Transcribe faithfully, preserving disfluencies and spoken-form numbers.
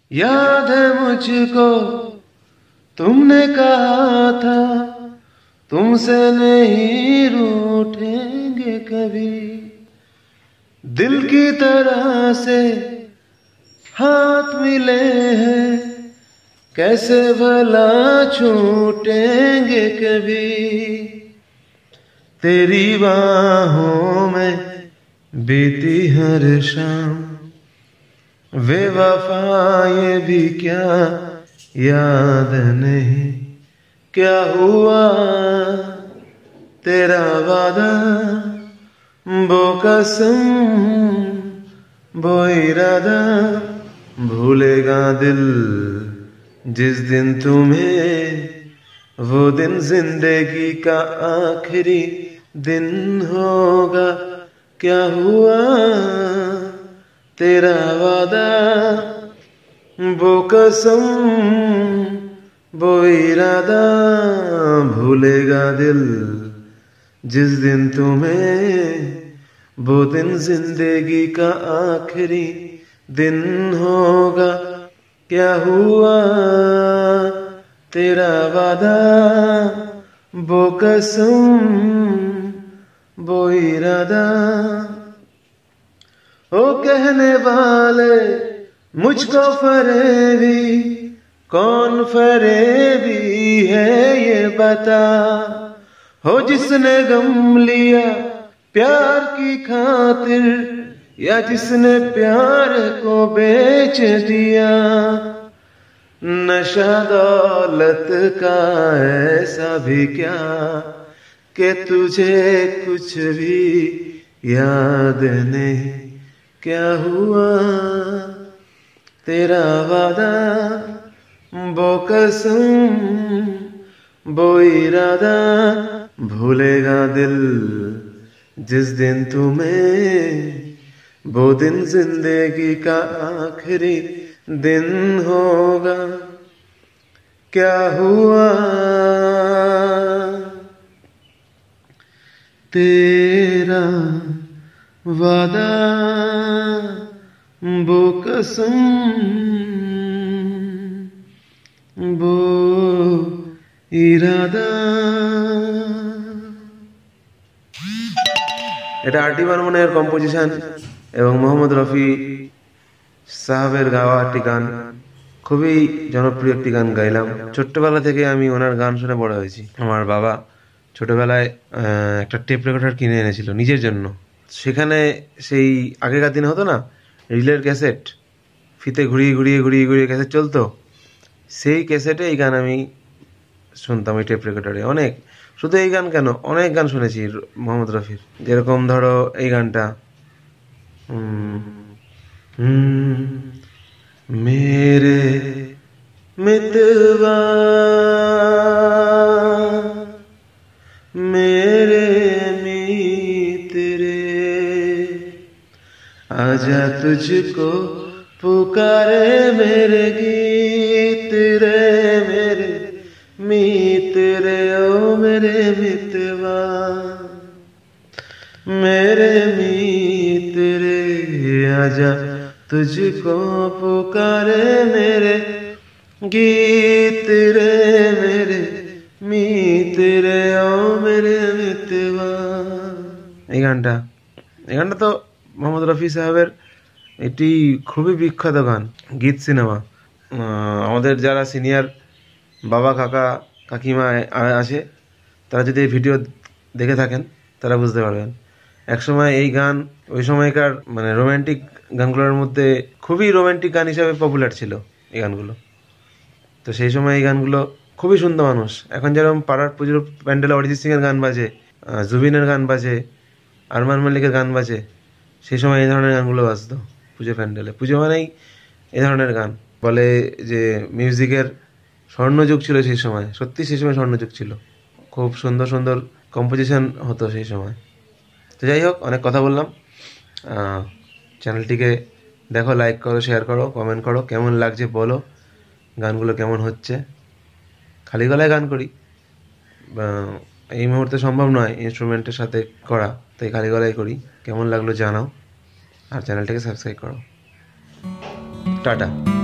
याद है मुझको तुमने कहा था तुमसे नहीं रूठेंगे कभी, दिल की तरह से हाथ मिले हैं कैसे भला छूटेंगे कभी। तेरी बाहों में बीती हर शाम बेवफा ये भी क्या याद नहीं क्या हुआ तेरा वादा वो कसम वो इरादा, भूलेगा दिल जिस दिन तुम्हें वो दिन जिंदगी का आखिरी दिन होगा। क्या हुआ तेरा वादा वो कसम वो इरादा, भूलेगा दिल जिस दिन तुम्हें वो दिन जिंदगी का आखिरी दिन होगा। क्या हुआ तेरा वादा वो कसम वो इरादा। ओ कहने वाले मुझको फरेबी कौन फरेबी है ये बता, हो जिसने गम लिया प्यार की खातिर या जिसने प्यार को बेच दिया। नशा दौलत का ऐसा भी क्या कि तुझे कुछ भी याद नहीं। क्या हुआ तेरा वादा वो कसम वो इरादा, भूलेगा दिल जिस दिन तुम्हें वो दिन जिंदगी का आखिरी दिन होगा। क्या हुआ तेरा वादा वो कसम वो ইরাদা। এটা আর ডি বর্মনের কম্পোজিশন এবং মোহাম্মদ রফি সাহেবের গাওয়া একটি গান, খুবই জনপ্রিয় একটি গান গাইলাম। ছোট্টবেলা থেকে আমি ওনার গান শুনে বড় হয়েছি। আমার বাবা ছোটবেলায় একটা টেপ রেকর্ডার কিনে এনেছিল নিজের জন্য। সেখানে সেই আগেকার দিনে হতো না রিলের ক্যাসেট, ফিতে ঘুরিয়ে ঘুরিয়ে ঘুরিয়ে ঘুরিয়ে ক্যাসেট চলতো, সেই ক্যাসেটে এই গান আমি শুনতাম এই টেপ রেকর্ডারে। অনেক, শুধু এই গান কেন অনেক গান শুনেছি মোহাম্মদ রফির, যেরকম ধরো এই গানটা মেরে মিতবা मेरे मित्रे आजा तुझको पुकारे मेरे गीत रे मेरे मित्रे ओ मेरे मितवा मेरे मित्रे आजा तुझको पुकारे मेरे गीत रे मेरे মিতরে ও মেরে মিতবা। এই গানটা এই গানটা তো মোহাম্মদ রফি সাহেবের এটি খুবই বিখ্যাত গান, গীত সিনেমা। আমাদের যারা সিনিয়র বাবা কাকা কাকিমা আছে তারা যদি এই ভিডিও দেখে থাকেন তারা বুঝতে পারবেন। একসময় এই গান ওই সময়কার মানে রোম্যান্টিক গানগুলোর মধ্যে খুবই রোম্যান্টিক গান হিসাবে পপুলার ছিল এই গানগুলো। তো সেই সময় এই গানগুলো খুবই সুন্দর মানুষ। এখন যেরকম পাড়ার পুজোর প্যান্ডেলে অরিজিৎ সিংয়ের গান বাজে, জুবিনের গান বাজে, আরমান মালিকের গান বাজে, সেই সময় এই ধরনের গানগুলো বাজতো পুজো প্যান্ডেলে। পুজো মানেই এই ধরনের গান। বলে যে মিউজিকের স্বর্ণযুগ ছিল সেই সময়, সত্যি সেই সময় স্বর্ণযুগ ছিল। খুব সুন্দর সুন্দর কম্পোজিশন হতো সেই সময়। তো যাই হোক, অনেক কথা বললাম। চ্যানেলটিকে দেখো, লাইক করো, শেয়ার করো, কমেন্ট করো, কেমন লাগছে বলো, গানগুলো কেমন হচ্ছে। খালি গলায় গান করি, এই মুহূর্তে সম্ভব নয় ইনস্ট্রুমেন্টের সাথে করা, তাই খালি গলায় করি। কেমন লাগলো জানাও, আর চ্যানেলটাকে সাবস্ক্রাইব করো। টাটা।